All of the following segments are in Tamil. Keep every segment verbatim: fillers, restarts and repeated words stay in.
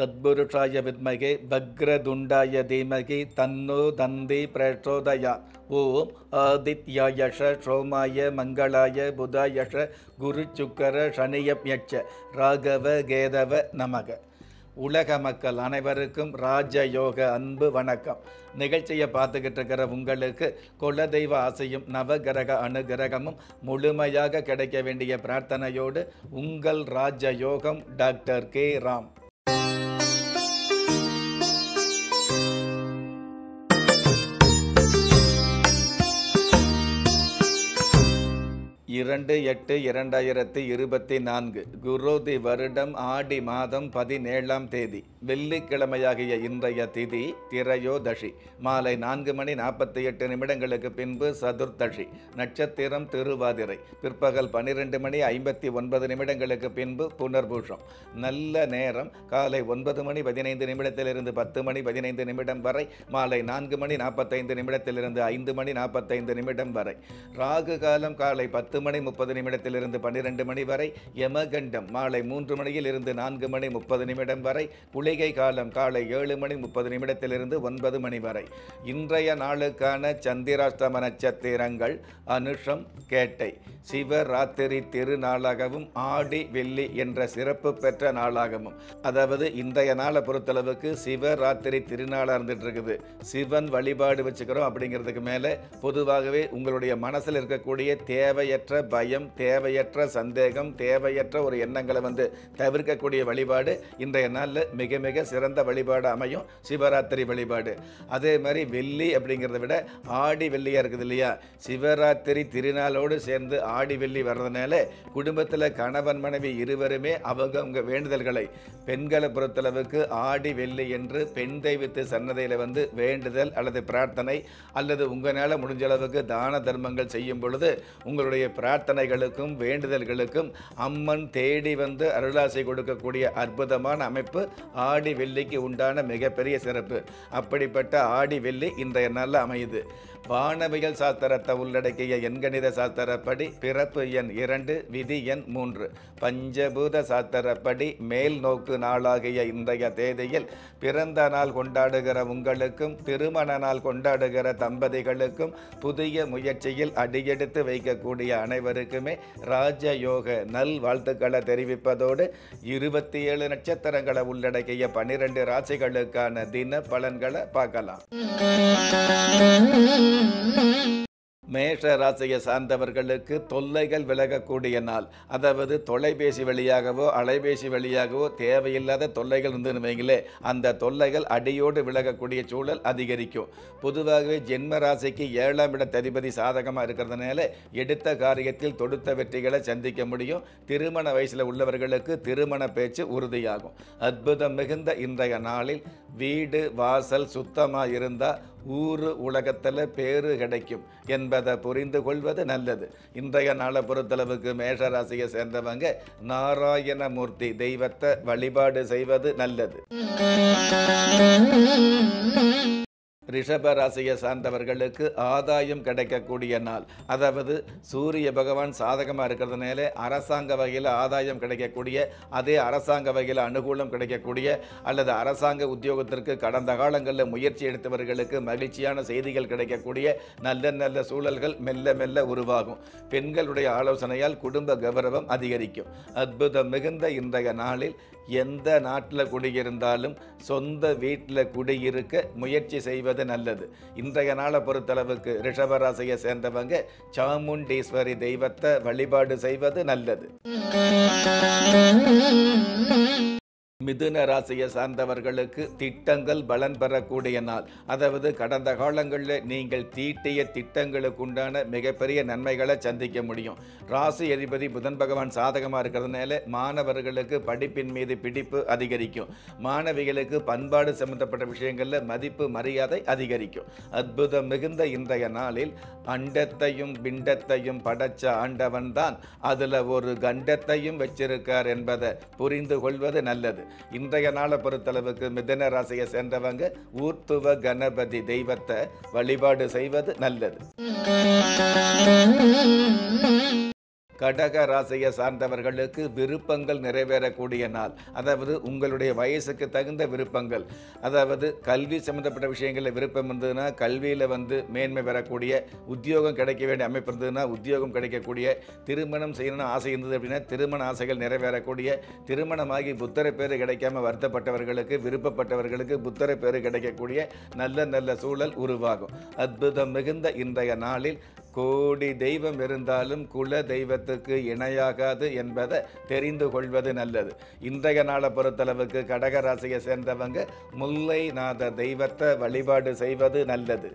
தத்புருஷாய வித்மகே வக்ரதுண்டாய தீமகி தன்னோ தந்தி பிரச்சோதயா. ஓம் ஆதித்யாயஷ சோமாய மங்களாய புதாயஷ குரு சுக்கர சனியப்யட்ச ராகவ கேதவ நமக. உலக மக்கள் அனைவருக்கும் ராஜயோக அன்பு வணக்கம். நிகழ்ச்சியை பார்த்துக்கிட்டு இருக்கிற உங்களுக்கு குலதெய்வ ஆசையும் நவகிரக அனுகிரகமும் முழுமையாக கிடைக்க வேண்டிய பிரார்த்தனையோடு உங்கள் ராஜயோகம் டாக்டர் கே ராம். இரண்டு எட்டு இரண்டாயிரத்தி இருபத்தி நான்கு குரோதி வருடம் ஆடி மாதம் பதினேழாம் தேதி வெள்ளிக்கிழமையாகிய இன்றைய திதி திரையோதசி. மாலை நான்கு மணி நாற்பத்தி எட்டு நிமிடங்களுக்கு பின்பு சதுர்த்தசி. நட்சத்திரம் திருவாதிரை. பிற்பகல் பன்னிரெண்டு மணி ஐம்பத்தி ஒன்பது நிமிடங்களுக்கு பின்பு புனர்பூஷம். நல்ல நேரம் காலை ஒன்பது மணி பதினைந்து நிமிடத்திலிருந்து பத்து மணி பதினைந்து நிமிடம் வரை. மாலை நான்கு மணி நாற்பத்தைந்து நிமிடத்திலிருந்து ஐந்து மணி நாற்பத்தைந்து நிமிடம் வரை. ராகு காலம் காலை பத்து மணி முப்பது நிமிடத்திலிருந்து பன்னிரண்டு மணி வரை. யமகண்டம் மாலை மூன்று மணியில் இருந்து நான்கு மணி முப்பது நிமிடம் வரை. குளிகை காலம் காலை ஏழு மணி முப்பது நிமிடத்திலிருந்து ஒன்பது மணி வரை. இன்றைய நாளுக்கான சந்திராஷ்டம நட்சத்திரங்கள் அனுஷம் கேட்டை. சிவராத்திரி திருநாளாகவும் ஆடி வெள்ளி என்ற சிறப்பு பெற்ற நாளாகவும், அதாவது இன்றைய நாளை பொறுத்தளவுக்கு சிவராத்திரி திருநாளாக இருந்துட்டு இருக்குது. சிவன் வழிபாடு வச்சுக்கிறோம் அப்படிங்கிறதுக்கு மேலே பொதுவாகவே உங்களுடைய மனசில் இருக்கக்கூடிய தேவையற்ற பயம், தேவையற்ற சந்தேகம், தேவையற்ற ஒரு எண்ணங்களை வந்து தவிர்க்கக்கூடிய வழிபாடு இன்றைய நாளில் மிக மிக சிறந்த வழிபாடு அமையும் சிவராத்திரி வழிபாடு. அதே மாதிரி வெள்ளி அப்படிங்கிறத விட ஆடி வெள்ளியாக இருக்குது இல்லையா, சிவராத்திரி திருநாளோடு சேர்ந்து ஆடி வெள்ளி வர்றதுனால குடும்பத்தில் கணவன் மனைவி இருவருமே அவங்க அவங்க வேண்டுதல்களை, பெண்களை பொறுத்தளவுக்கு ஆடி வெள்ளி என்று பெண் தெய்வத்து சன்னதியில் வந்து வேண்டுதல் அல்லது பிரார்த்தனை அல்லது உங்களால் முடிஞ்ச அளவுக்கு தான தர்மங்கள் செய்யும் பொழுது உங்களுடைய பிரார்த்தனைகளுக்கும் வேண்டுதல்களுக்கும் அம்மன் தேடி வந்து அருளாசை கொடுக்கக்கூடிய அற்புதமான அமைப்பு ஆடி வெள்ளிக்கு உண்டான மிகப்பெரிய சிறப்பு. அப்படிப்பட்ட ஆடி வெள்ளி இன்றைய நாளில் அமையுது. வானவியல் சாஸ்திரத்தை உள்ளடக்கிய எண்கணித சாஸ்திரப்படி பிறப்பு எண் இரண்டு, விதி எண் மூன்று. பஞ்சபூத சாஸ்திரப்படி மேல் நோக்கு நாளாகிய இன்றைய தேதியில் பிறந்த நாள் கொண்டாடுகிற உங்களுக்கும் திருமண நாள் கொண்டாடுகிற தம்பதிகளுக்கும் புதிய முயற்சியில் அடியெடுத்து வைக்கக்கூடிய அனைவருக்குமே ராஜயோக நல் வாழ்த்துக்களை தெரிவிப்பதோடு இருபத்தி ஏழு நட்சத்திரங்களை உள்ளடக்கிய பனிரெண்டு ராசிகளுக்கான தின பலன்களை பார்க்கலாம். மேஷ ராசியை சார்ந்தவர்களுக்கு தொல்லைகள் விலகக்கூடிய நாள். அதாவது தொலைபேசி வழியாகவோ அலைபேசி வழியாகவோ தேவையில்லாத தொல்லைகள் இருந்துன்னு வைங்களே, அந்த தொல்லைகள் அடியோடு விலகக்கூடிய சூழல் அதிகரிக்கும். பொதுவாகவே ஜென்ம ராசிக்கு ஏழாம் இட அதிபதி சாதகமாக இருக்கிறதுனால எடுத்த காரியத்தில் தொடுத்த வெற்றிகளை சந்திக்க முடியும். திருமண வயசில் உள்ளவர்களுக்கு திருமண பேச்சு உறுதியாகும். அற்புதம் மிகுந்த இன்றைய நாளில் வீடு வாசல் சுத்தமாக இருந்தால் ஊரு உலகத்தில் பேரு கிடைக்கும் என்பதை புரிந்து கொள்வது நல்லது. இன்றைய நாளை பொறுத்தளவுக்கு மேஷராசியை சேர்ந்தவங்க நாராயணமூர்த்தி தெய்வத்தை வழிபாடு செய்வது நல்லது. ரிஷப ராசியை சார்ந்தவர்களுக்கு ஆதாயம் கிடைக்கக்கூடிய நாள். அதாவது சூரிய பகவான் சாதகமாக இருக்கிறதுனால அரசாங்க வகையில் ஆதாயம் கிடைக்கக்கூடிய, அதே அரசாங்க வகையில் அனுகூலம் கிடைக்கக்கூடிய அல்லது அரசாங்க உத்தியோகத்திற்கு கடந்த காலங்களில் முயற்சி எடுத்தவர்களுக்கு மகிழ்ச்சியான செய்திகள் கிடைக்கக்கூடிய நல்ல நல்ல சூழல்கள் மெல்ல மெல்ல உருவாகும். பெண்களுடைய ஆலோசனையால் குடும்ப கௌரவம் அதிகரிக்கும். அற்புதம் மிகுந்த இன்றைய நாளில் எந்த நாட்டில் குடியிருந்தாலும் சொந்த வீட்டில் குடியிருக்க முயற்சி செய்வது நல்லது. இன்றைய நாளை பொறுத்தளவுக்கு ரிஷபராசியை சேர்ந்தவங்க சாமுண்டீஸ்வரி தெய்வத்தை வழிபாடு செய்வது நல்லது. மிதுன ராசியை சார்ந்தவர்களுக்கு திட்டங்கள் பலன் பெறக்கூடிய நாள். அதாவது கடந்த காலங்களில் நீங்கள் தீட்டிய திட்டங்களுக்கு உண்டான மிகப்பெரிய நன்மைகளை சந்திக்க முடியும். ராசி அதிபதி புதன் பகவான் சாதகமாக இருக்கிறதுனால மாணவர்களுக்கு படிப்பின் மீது பிடிப்பு அதிகரிக்கும். மாணவிகளுக்கு பண்பாடு சம்பந்தப்பட்ட விஷயங்களில் மதிப்பு மரியாதை அதிகரிக்கும். அற்புதம் மிகுந்த இன்றைய நாளில் அண்டத்தையும் பிண்டத்தையும் படைச்ச ஆண்டவன் தான் அதில் ஒரு கண்டத்தையும் வச்சிருக்கார் என்பதை புரிந்து கொள்வது நல்லது. இன்றைய நாளை பொறுத்தளவுக்கு மிதுன ராசியை சேர்ந்தவங்க ஊர்த்துவ கணபதி தெய்வத்தை வழிபாடு செய்வது நல்லது. கடக ராசியை சார்ந்தவர்களுக்கு விருப்பங்கள் நிறைவேறக்கூடிய நாள். அதாவது உங்களுடைய வயசுக்கு தகுந்த விருப்பங்கள், அதாவது கல்வி சம்பந்தப்பட்ட விஷயங்களில் விருப்பம் இருந்ததுன்னா கல்வியில் வந்து மேன்மை பெறக்கூடிய, உத்தியோகம் கிடைக்க வேண்டிய அமைப்பு இருந்ததுன்னா உத்தியோகம் கிடைக்கக்கூடிய, திருமணம் செய்யணும்னு ஆசை இருந்தது அப்படின்னா திருமண ஆசைகள் நிறைவேறக்கூடிய, திருமணமாகி புத்தர பேர் கிடைக்காம வருத்தப்பட்டவர்களுக்கு, விருப்பப்பட்டவர்களுக்கு புத்தர பேர் கிடைக்கக்கூடிய நல்ல நல்ல சூழல் உருவாகும். அற்புதம் மிகுந்த இன்றைய நாளில் கோடி தெய்வம் இருந்தாலும் குல தெய்வத்துக்கு இணையாகாது என்பதை தெரிந்து கொள்வது நல்லது. இன்றைய நாளை பொறுத்தளவுக்கு கடகராசியை சேர்ந்தவங்க முல்லை நாத தெய்வத்தை வழிபாடு செய்வது நல்லது.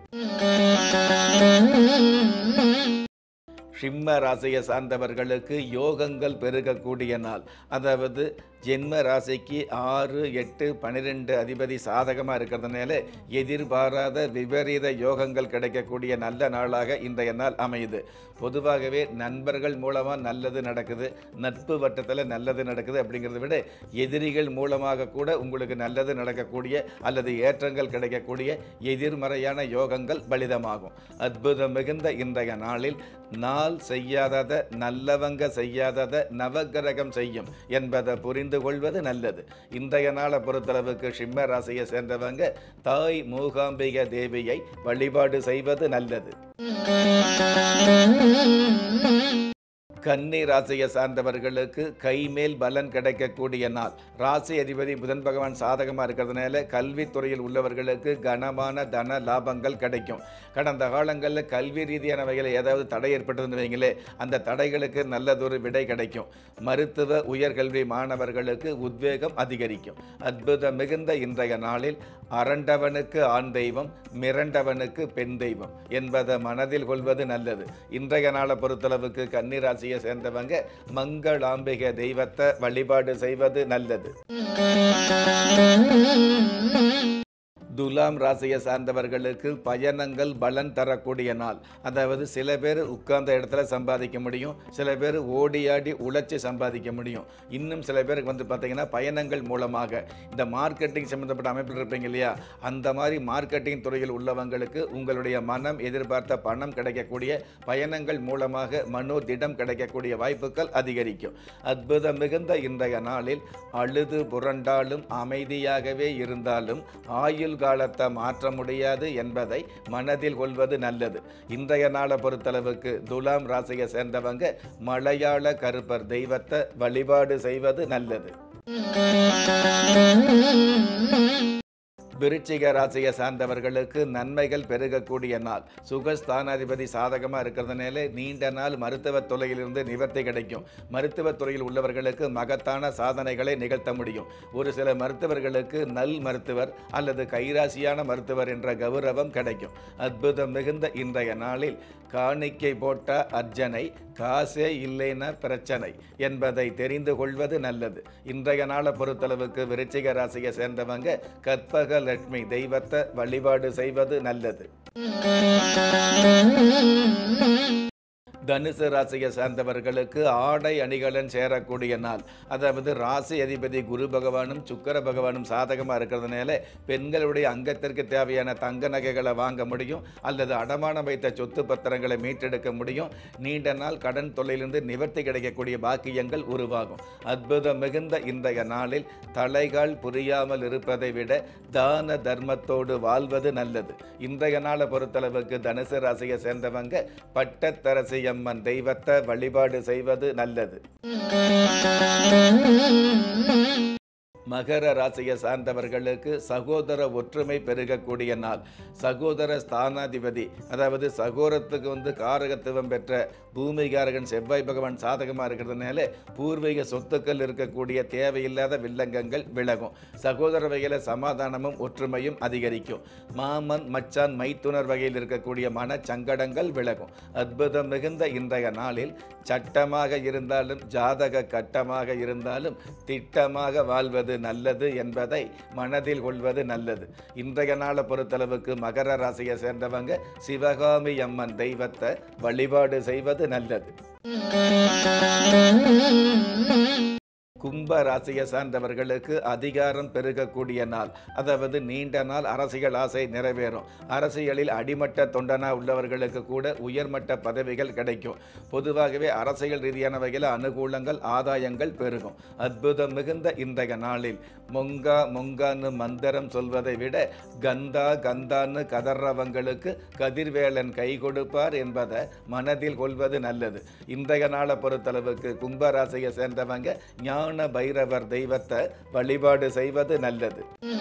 சிம்ம ராசியை சார்ந்தவர்களுக்கு யோகங்கள் பெருகக்கூடிய நாள். அதாவது ஜென்ம ராசிக்கு ஆறு எட்டு பன்னிரெண்டு அதிபதி சாதகமாக இருக்கிறதுனால எதிர்பாராத விபரீத யோகங்கள் கிடைக்கக்கூடிய நல்ல நாளாக இன்றைய நாள் அமையுது. பொதுவாகவே நண்பர்கள் மூலமாக நல்லது நடக்குது, நட்பு வட்டத்தில் நல்லது நடக்குது அப்படிங்கிறத விட எதிரிகள் மூலமாக கூட உங்களுக்கு நல்லது நடக்கக்கூடிய அல்லது ஏற்றங்கள் கிடைக்கக்கூடிய எதிர்மறையான யோகங்கள் பலிதமாகும். அற்புதம் மிகுந்த இன்றைய நாளில் நாள் செய்யாதத நல்லவங்க செய்யாதத நவகிரகம் செய்யும் என்பதை புரிந்து கொள்வது நல்லது. இன்றைய நாளை பொறுத்தளவுக்கு சிம்ம ராசியை சேர்ந்தவங்க தாய் மூகாம்பிகை தேவியை வழிபாடு செய்வது நல்லது. கன்னி ராசியை சார்ந்தவர்களுக்கு கைமேல் பலன் கிடைக்கக்கூடிய நாள். ராசி அதிபதி புதன் பகவான் சாதகமாக இருக்கிறதுனால கல்வித்துறையில் உள்ளவர்களுக்கு கனமான தன லாபங்கள் கிடைக்கும். கடந்த காலங்களில் கல்வி ரீதியான வகையில் ஏதாவது தடை ஏற்பட்டதுன்னு வைங்களே, அந்த தடைகளுக்கு நல்லதொரு விடை கிடைக்கும். மருத்துவ உயர்கல்வி மாணவர்களுக்கு உத்வேகம் அதிகரிக்கும். அற்புதம் மிகுந்த இன்றைய நாளில் அரண்டவனுக்கு ஆண் தெய்வம், மிரண்டவனுக்கு பெண் தெய்வம் என்பதை மனதில் கொள்வது நல்லது. இன்றைய நாளை பொறுத்தளவுக்கு கன்னி ராசியை சேர்ந்தவங்க மங்களாம்பிகை தெய்வத்தை வழிபாடு செய்வது நல்லது. துலாம் ராசியை சார்ந்தவர்களுக்கு பயணங்கள் பலன் தரக்கூடிய நாள். அதாவது சில பேர் உட்கார்ந்த இடத்துல சம்பாதிக்க முடியும், சில பேர் ஓடியாடி உழைச்சி சம்பாதிக்க முடியும். இன்னும் சில பேருக்கு வந்து பார்த்தீங்கன்னா பயணங்கள் மூலமாக இந்த மார்க்கெட்டிங் சம்மந்தப்பட்ட அமைப்பில் இருப்பீங்க இல்லையா, அந்த மாதிரி மார்க்கெட்டிங் துறையில் உள்ளவங்களுக்கு உங்களுடைய மனம் எதிர்பார்த்த பணம் கிடைக்கக்கூடிய, பயணங்கள் மூலமாக மனோதிடம் கிடைக்கக்கூடிய வாய்ப்புகள் அதிகரிக்கும். அற்புதம் மிகுந்த இன்றைய நாளில் அழுது புரண்டாலும் அமைதியாகவே இருந்தாலும் ஆயுள் காலத்தை மாற்ற முடியாது என்பதை மனதில் கொள்வது நல்லது. இன்றைய நாளை பொறுத்தளவுக்கு துலாம் ராசியை சேர்ந்தவங்க மலையாள கருப்பர் தெய்வத்தை வழிபாடு செய்வது நல்லது. விருச்சிக ராசியை சார்ந்தவர்களுக்கு நன்மைகள் பெருகக்கூடிய நாள். சுகஸ்தானாதிபதி சாதகமாக இருக்கிறதுனால நீண்ட நாள் மருத்துவத் துறையிலிருந்து நிவர்த்தி கிடைக்கும். மருத்துவத் துறையில் உள்ளவர்களுக்கு மகத்தான சாதனைகளை நிகழ்த்த முடியும். ஒரு சில மருத்துவர்களுக்கு நல் மருத்துவர் அல்லது கைராசியான மருத்துவர் என்ற கௌரவம் கிடைக்கும். அற்புதம் மிகுந்த இன்றைய நாளில் காணிக்கை போட்ட அர்ச்சனை, காசே இல்லைன்னா பிரச்சனை என்பதை தெரிந்து கொள்வது நல்லது. இன்றைய நாளை பொறுத்தளவுக்கு விருச்சிக ராசியை சேர்ந்தவங்க கற்பக லட்சுமி தெய்வத்தை வழிபாடு செய்வது நல்லது. தனுசு ராசியை சார்ந்தவர்களுக்கு ஆடை அணிகலன் சேரக்கூடிய நாள். அதாவது ராசி அதிபதி குரு பகவானும் சுக்கிர பகவானும் சாதகமாக இருக்கிறதுனால பெண்களுடைய அங்கத்திற்கு தேவையான தங்க நகைகளை வாங்க முடியும் அல்லது அடமானம் வைத்த சொத்து பத்திரங்களை மீட்டெடுக்க முடியும். நீண்ட நாள் கடன் தொல்லையிலிருந்து நிவர்த்தி கிடைக்கக்கூடிய பாக்கியங்கள் உருவாகும். அற்புதம் மிகுந்த இன்றைய நாளில் தலைகால் புரியாமல் இருப்பதை விட தான தர்மத்தோடு வாழ்வது நல்லது. இன்றைய நாளை பொறுத்தளவுக்கு தனுசு ராசியை சேர்ந்தவங்க பட்டத்தரசி அம்மன் தெய்வத்தை வழிபாடு செய்வது நல்லது. மகர ராசியை சார்ந்தவர்களுக்கு சகோதர ஒற்றுமை பெருகக்கூடிய நாள். சகோதர ஸ்தானாதிபதி, அதாவது சகோதரத்துக்கு வந்து காரகத்துவம் பெற்ற பூமிகாரகன் செவ்வாய் பகவான் சாதகமாக இருக்கிறதுனால பூர்வீக சொத்துக்கள் இருக்கக்கூடிய தேவையில்லாத வில்லங்கங்கள் விலகும். சகோதர வகையில் சமாதானமும் ஒற்றுமையும் அதிகரிக்கும். மாமன் மச்சான் மைத்துனர் வகையில் இருக்கக்கூடிய மன சங்கடங்கள் விலகும். அற்புதம் மிகுந்த இன்றைய நாளில் சட்டமாக இருந்தாலும் ஜாதக கட்டமாக இருந்தாலும் திட்டமாக வாழ்வது நல்லது என்பதை மனதில் கொள்வது நல்லது. இன்றைய நாளை பொறுத்தளவுக்கு மகர ராசியை சேர்ந்தவங்க சிவகாமி அம்மன் தெய்வத்தை வழிபாடு செய்வது நல்லது. கும்ப ராசியை சார்ந்தவர்களுக்கு அதிகாரம் பெருகக்கூடிய நாள். அதாவது நீண்ட நாள் அரசியல் ஆசை நிறைவேறும். அரசியலில் அடிமட்ட தொண்டனா உள்ளவர்களுக்கு கூட உயர்மட்ட பதவிகள் கிடைக்கும். பொதுவாகவே அரசியல் ரீதியான வகையில் அனுகூலங்கள் ஆதாயங்கள் பெருகும். அற்புதம் மிகுந்த இன்றைய நாளில் மொங்கா மொங்கான்னு மந்திரம் சொல்வதை விட கந்தா கந்தான்னு கதறவங்களுக்கு கதிர்வேலன் கை கொடுப்பார் என்பதை மனதில் கொள்வது நல்லது. இன்றைய நாளை பொறுத்தளவுக்கு கும்பராசியை சேர்ந்தவங்க ஞான பைரவர் தெய்வத்தை வழிபாடு செய்வது நல்லது.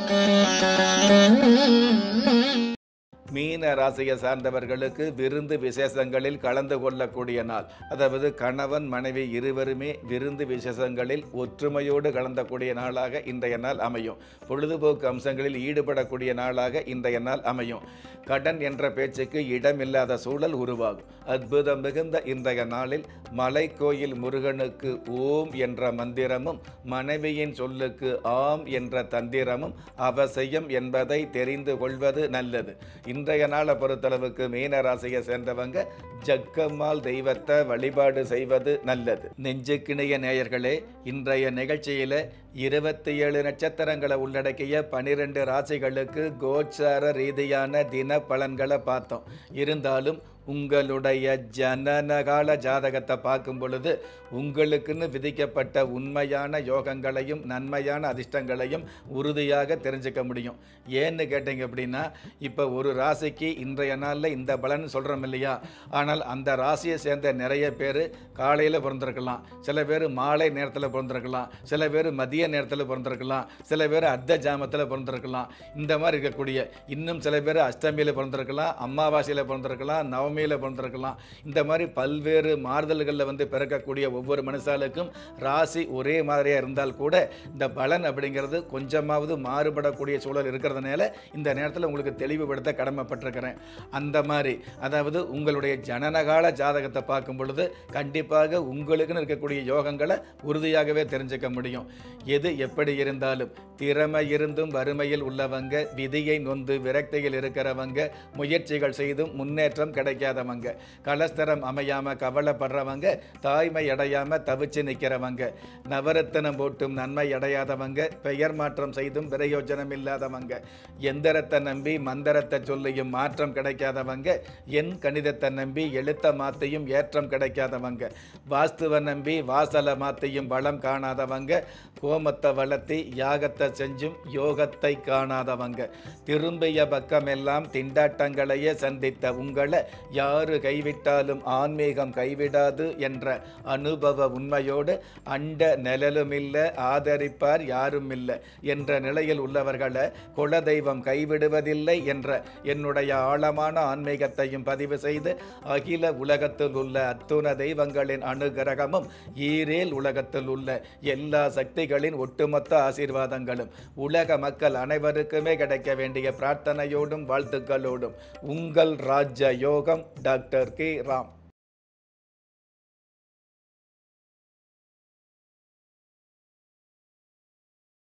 மீன ராசியை சார்ந்தவர்களுக்கு விருந்து விசேஷங்களில் கலந்து கொள்ளக்கூடிய நாள். அதாவது கணவன் மனைவி இருவருமே விருந்து விசேஷங்களில் ஒற்றுமையோடு கலந்தக்கூடிய நாளாக இன்றைய நாள் அமையும். பொழுதுபோக்கு அம்சங்களில் ஈடுபடக்கூடிய நாளாக இன்றைய நாள் அமையும். கடன் என்ற பேச்சுக்கு இடமில்லாத சூழல் உருவாகும். அற்புதம் மிகுந்த இன்றைய நாளில் மலைக்கோயில் முருகனுக்கு ஓம் என்ற மந்திரமும் மனைவியின் சொல்லுக்கு ஆம் என்ற தந்திரமும் அவசியம் என்பதை தெரிந்து கொள்வது நல்லது. இன்றைய நாளை பொறுத்தளவுக்கு மீன ராசியை சேர்ந்தவங்க ஜக்கம்மாள் தெய்வத்தை வழிபாடு செய்வது நல்லது. நெஞ்சுக்கிணைய நேயர்களே, இன்றைய நிகழ்ச்சியில இருபத்தி ஏழு நட்சத்திரங்களை உள்ளடக்கிய பனிரெண்டு ராசிகளுக்கு கோச்சார ரீதியான தின பலன்களை பார்த்தோம். இருந்தாலும் உங்களுடைய ஜனனகால ஜாதகத்தை பார்க்கும் பொழுது உங்களுக்குன்னு விதிக்கப்பட்ட உண்மையான யோகங்களையும் நன்மையான அதிர்ஷ்டங்களையும் உறுதியாக தெரிஞ்சுக்க முடியும். ஏன்னு கேட்டீங்க அப்படின்னா, இப்போ ஒரு ராசிக்கு இன்றைய நாளில் இந்த பலன் சொல்கிறோம் இல்லையா, ஆனால் அந்த ராசியை சேர்ந்த நிறைய பேர் காலையில் பிறந்திருக்கலாம், சில பேர் மாலை நேரத்தில் பிறந்திருக்கலாம், சில பேர் மதிய நேரத்தில் பிறந்திருக்கலாம், சில பேர் அர்த்த ஜாமத்தில் பிறந்திருக்கலாம். இந்த மாதிரி இருக்கக்கூடிய இன்னும் சில பேர் அஷ்டமியில் பிறந்திருக்கலாம், அமாவாசையில் பிறந்திருக்கலாம், நவமி மேல பிறந்திருக்கலாம். இந்த மாதிரி பல்வேறு மாறுதல்களில் வந்து பிறக்கக்கூடிய ஒவ்வொரு மனுஷாலுக்கும் ராசி ஒரே மாதிரியா இருந்தால் கூட இந்த பலன் அப்படிங்கிறது கொஞ்சமாவது மாறுபடக்கூடிய சூழல் இருக்கிறதுனால இந்த நேரத்தில் உங்களுக்கு தெளிவுபடுத்த கடமைப்பட்டிருக்கிறேன். அந்த மாதிரி அதாவது உங்களுடைய ஜனனகால ஜாதகத்தை பார்க்கும் பொழுது கண்டிப்பாக உங்களுக்குன்னு இருக்கக்கூடிய யோகங்களை உறுதியாகவே தெரிஞ்சுக்க முடியும். எது எப்படி இருந்தாலும் திறமை இருந்தும் வறுமையில் உள்ளவங்க, விதியை நொந்து விரக்தியில் இருக்கிறவங்க, முயற்சிகள் செய்தும் முன்னேற்றம் கிடைக்காதவங்க, கலஸ்தரம் அமையாம கவலைப்படுறவங்க, தாய்மை அடையாம தவிச்சு நிற்கிறவங்க, நவரத்தனம் போட்டும் நன்மை அடையாதவங்க, பெயர் மாற்றம் செய்தும் பிரயோஜனம் இல்லாதவங்க, எந்திரத்தை நம்பி மந்திரத்தை சொல்லியும் மாற்றம் கிடைக்காதவங்க, என் கணிதத்தை நம்பி எழுத்த மாத்தியும் ஏற்றம் கிடைக்காதவங்க, வாஸ்துவை நம்பி வாசலை மாத்தியும் வளம் காணாதவங்க, கோமத்தை வளர்த்தி யாகத்தை செஞ்சும் யோகத்தை காணாதவங்க, திரும்பிய பக்கமெல்லாம் திண்டாட்டங்களையே சந்தித்த உங்களை யாரு கைவிட்டாலும் ஆன்மீகம் கைவிடாது என்ற அனுபவ உண்மையோடு அண்ட நிழலும் இல்லை, ஆதரிப்பார் யாரும் இல்லை என்ற நிலையில் உள்ளவர்களை குலதெய்வம் கைவிடுவதில்லை என்ற என்னுடைய ஆழமான ஆன்மீகத்தையும் பதிவு செய்து அகில உலகத்தில் உள்ள அத்துண தெய்வங்களின் அனுகிரகமும் ஈரேல் உலகத்தில் உள்ள எல்லா சக்திகளின் ஒட்டுமொத்த ஆசீர்வாதங்களும் உலக மக்கள் அனைவருக்குமே கிடைக்க வேண்டிய பிரார்த்தனையோடும் வாழ்த்துக்களோடும் உங்கள் ராஜ யோகம் டாக்டர் கே ராம்.